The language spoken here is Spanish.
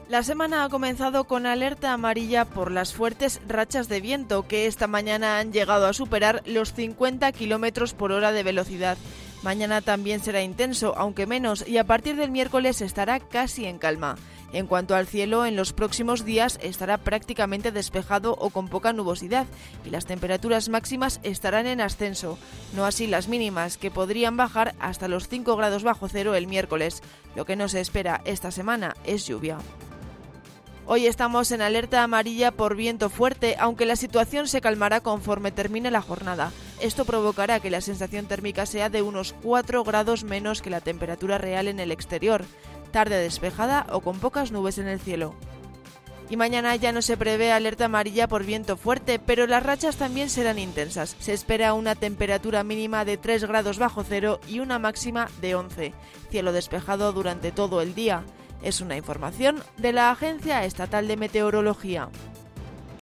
La semana ha comenzado con alerta amarilla por las fuertes rachas de viento que esta mañana han llegado a superar los 50 km por hora de velocidad. Mañana también será intenso, aunque menos, y a partir del miércoles estará casi en calma. En cuanto al cielo, en los próximos días estará prácticamente despejado o con poca nubosidad y las temperaturas máximas estarán en ascenso, no así las mínimas, que podrían bajar hasta los 5 grados bajo cero el miércoles. Lo que no se espera esta semana es lluvia. Hoy estamos en alerta amarilla por viento fuerte, aunque la situación se calmará conforme termine la jornada. Esto provocará que la sensación térmica sea de unos 4 grados menos que la temperatura real en el exterior, tarde despejada o con pocas nubes en el cielo. Y mañana ya no se prevé alerta amarilla por viento fuerte, pero las rachas también serán intensas. Se espera una temperatura mínima de 3 grados bajo cero y una máxima de 11. Cielo despejado durante todo el día. Es una información de la Agencia Estatal de Meteorología.